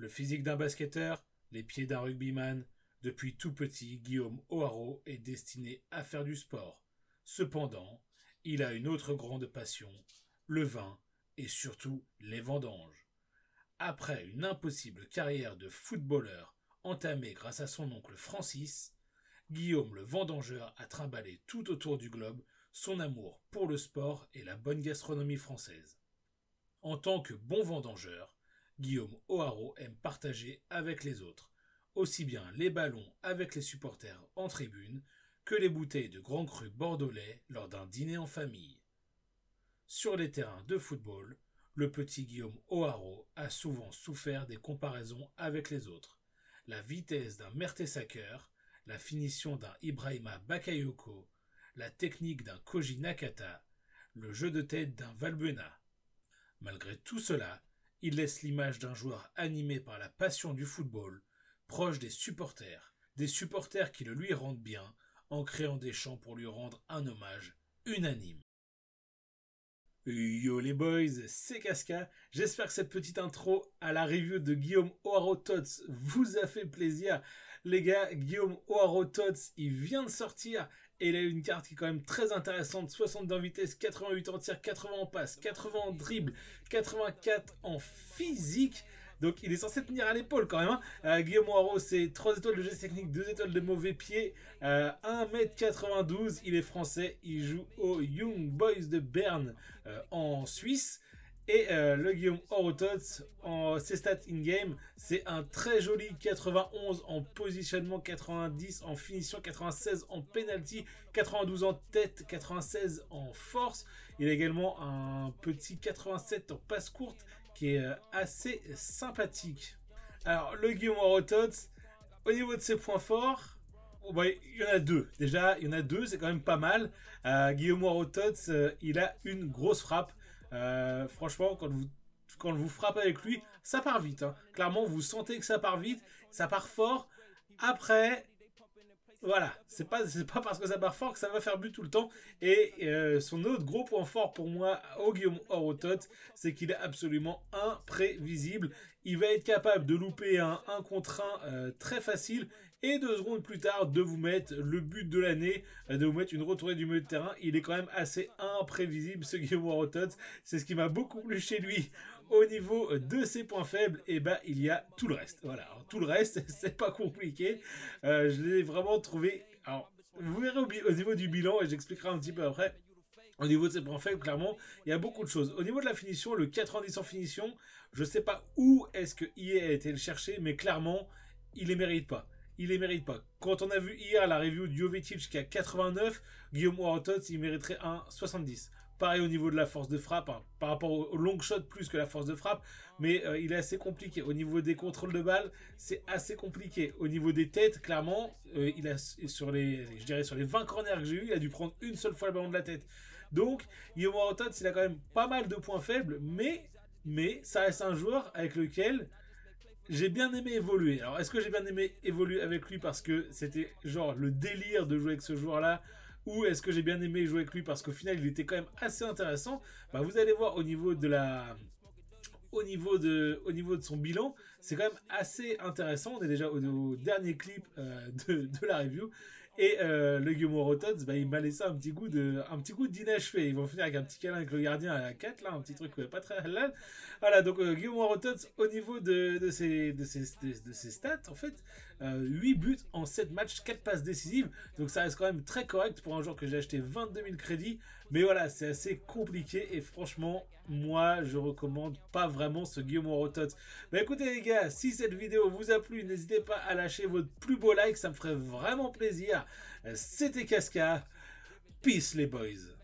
Le physique d'un basketteur, les pieds d'un rugbyman. Depuis tout petit, Guillaume Hoarau est destiné à faire du sport. Cependant, il a une autre grande passion, le vin et surtout les vendanges. Après une impossible carrière de footballeur entamée grâce à son oncle Francis, Guillaume le vendangeur a trimballé tout autour du globe son amour pour le sport et la bonne gastronomie française. En tant que bon vendangeur, Guillaume Hoarau aime partager avec les autres, aussi bien les ballons avec les supporters en tribune que les bouteilles de Grand Cru bordelais lors d'un dîner en famille. Sur les terrains de football, le petit Guillaume Hoarau a souvent souffert des comparaisons avec les autres. La vitesse d'un Mertesacker, la finition d'un Ibrahima Bakayoko, la technique d'un Koji Nakata, le jeu de tête d'un Valbuena. Malgré tout cela, il laisse l'image d'un joueur animé par la passion du football, proche des supporters qui le lui rendent bien en créant des chants pour lui rendre un hommage unanime. Yo les boys, c'est Casca. J'espère que cette petite intro à la review de Guillaume Hoarau Tots vous a fait plaisir. Les gars, Guillaume Hoarau Tots, il vient de sortir et il a une carte qui est quand même très intéressante. 62 en vitesse, 88 en tir, 80 en passe, 80 en dribble, 84 en physique. Donc il est censé tenir à l'épaule quand même. Guillaume Hoarau, c'est 3 étoiles de geste technique, 2 étoiles de mauvais pied, 1m92. Il est français, il joue aux Young Boys de Berne en Suisse. Et le Guillaume Hoarau Tots, en ses stats in-game, c'est un très joli 91 en positionnement, 90 en finition, 96 en penalty, 92 en tête, 96 en force. Il a également un petit 87 en passe courte qui est assez sympathique. Alors, le Guillaume Hoarau Tots, au niveau de ses points forts, il y en a deux. Déjà, il y en a deux, c'est quand même pas mal. Guillaume Hoarau Tots, il a une grosse frappe. Franchement, quand vous frappez avec lui, ça part vite. Hein. Clairement, vous sentez que ça part vite, ça part fort. Après, voilà, c'est pas parce que ça part fort que ça va faire but tout le temps. Et son autre gros point fort pour moi au Guillaume Hoarau Tots, c'est qu'il est absolument imprévisible. Il va être capable de louper un 1 contre 1 très facile et 2 secondes plus tard de vous mettre le but de l'année, de vous mettre une retournée du milieu de terrain. Il est quand même assez imprévisible ce Guillaume Hoarau Tots. C'est ce qui m'a beaucoup plu chez lui. Au niveau de ses points faibles, et il y a tout le reste. Voilà, alors, tout le reste, c'est pas compliqué. Je l'ai vraiment trouvé. Alors, vous verrez au niveau du bilan, et j'expliquerai un petit peu après. Au niveau de ses points faibles, clairement, il y a beaucoup de choses. Au niveau de la finition, le 90 en finition, je sais pas où est-ce que EA a été le chercher, mais clairement, il les mérite pas. Il les mérite pas. Quand on a vu hier la review de Jovetic qui a 89, Guillaume Hoarau Tots, il mériterait un 70. Pareil au niveau de la force de frappe, hein, par rapport au long shot plus que la force de frappe, mais il est assez compliqué. Au niveau des contrôles de balle, c'est assez compliqué. Au niveau des têtes, clairement, il a sur les 20 corners que j'ai eu, il a dû prendre une seule fois le ballon de la tête. Donc, Guillaume Hoarau Tots, il a quand même pas mal de points faibles, mais ça reste un joueur avec lequel j'ai bien aimé évoluer. Alors, est-ce que j'ai bien aimé évoluer avec lui parce que c'était genre le délire de jouer avec ce joueur-là, ou est-ce que j'ai bien aimé jouer avec lui parce qu'au final il était quand même assez intéressant? Vous allez voir au niveau de son bilan, c'est quand même assez intéressant. On est déjà au dernier clip de la review. Et le Guillaume Hoarau Tots, il m'a laissé un petit goût d'inachevé. Ils vont finir avec un petit câlin avec le gardien à 4, là, un petit truc pas très halal. Voilà, donc Guillaume Hoarau Tots, au niveau de ses stats, en fait, 8 buts en 7 matchs, 4 passes décisives. Donc ça reste quand même très correct pour un joueur que j'ai acheté 22 000 crédits. Mais voilà, c'est assez compliqué et franchement, moi, je recommande pas vraiment ce Guillaume Hoarau Tots. Écoutez les gars, si cette vidéo vous a plu, n'hésitez pas à lâcher votre plus beau like, ça me ferait vraiment plaisir. C'était Casca. Peace les boys.